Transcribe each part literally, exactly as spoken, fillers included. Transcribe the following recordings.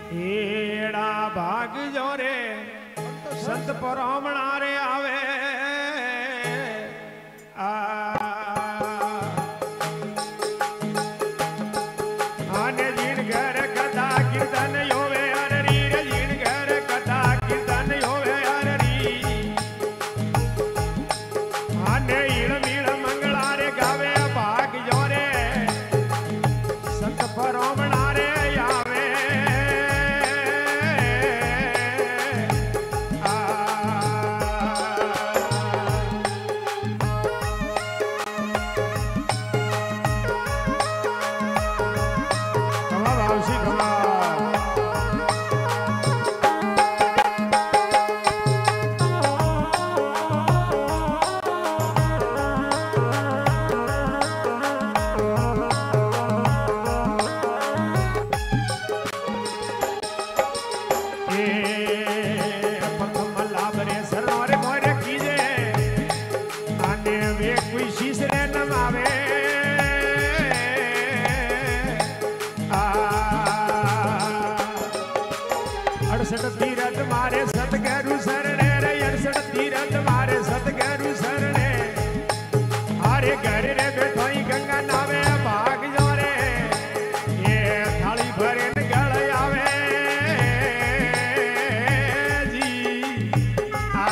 एड़ा भाग जो रे संत परमणा रे आवे आ आने जीण घर कथा कीर्तन होवे अररी रे जीण घर कथा कीर्तन होवे अररी आने ईण मीण मंगला रे गावे भाग जो रे संत परमणा रे आवे तीरथ मारे सतगुरु शरणे रे अड़सठ तीरथ मारे सतगुरु शरणे हारे घर रे बैठो ही गंगा नावे भाग जो रे ये थाली भरे न गल आवे जी आ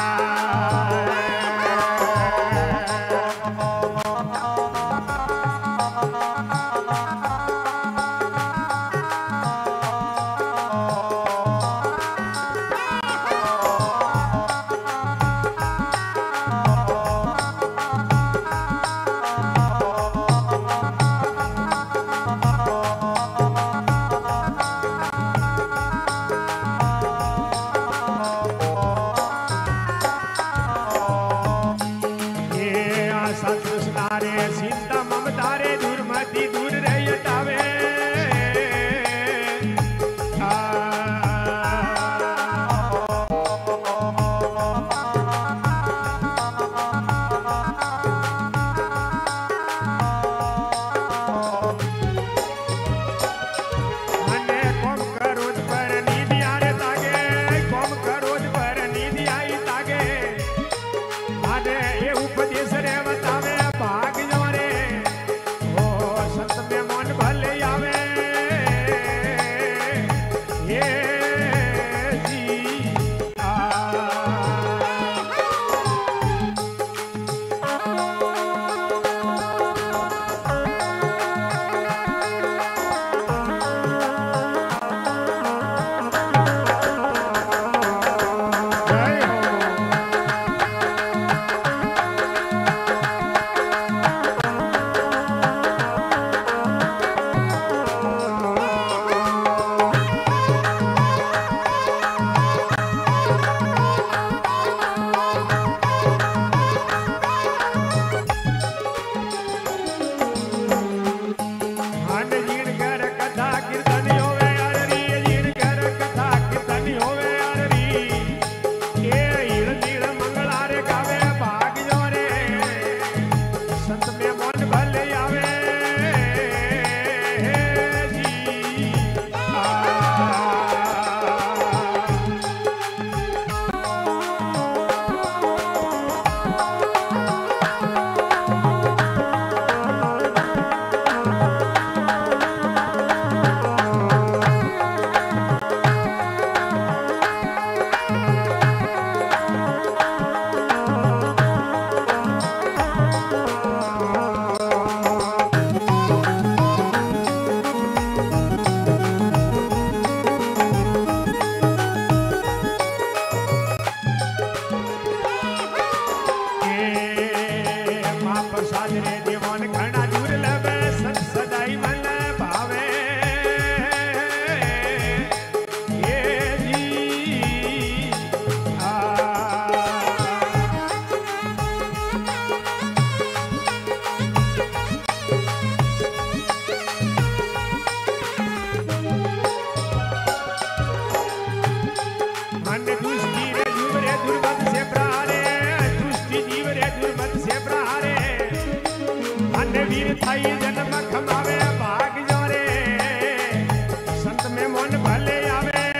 वीर थाई जन्म खमावे भाग जो रे संत में मन भले आवे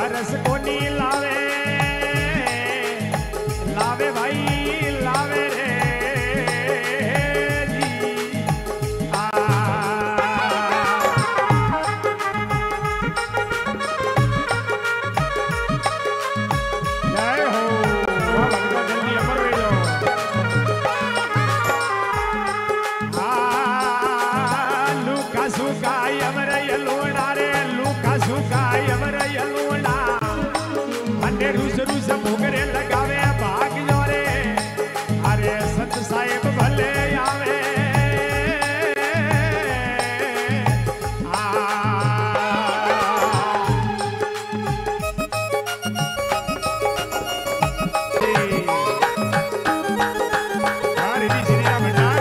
रस कोनी लावे लावे भाई लावे रे जी आ जय हो भगवान जल्दी अमर वे लो आ लूका सुका अमर यलोना रे लूका सुका अमर यलोना अन्य रूस रूस भोगरे लगावे भाग जो रे अरे सत साहेब भले आवे आ हरे जी श्री राम भंडार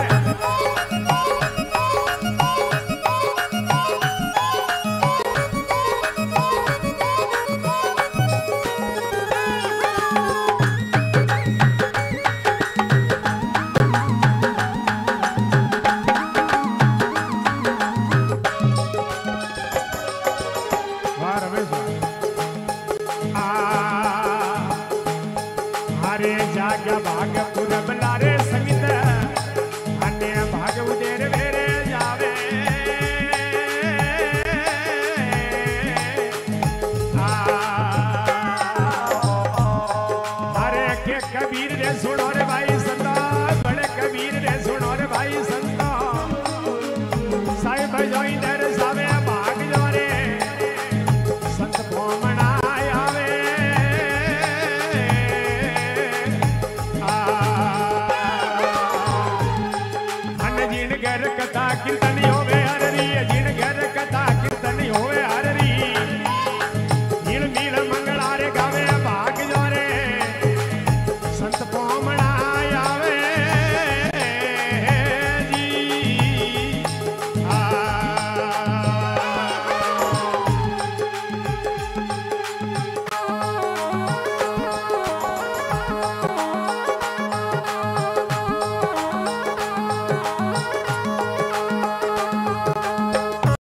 हरे जाग भागपुर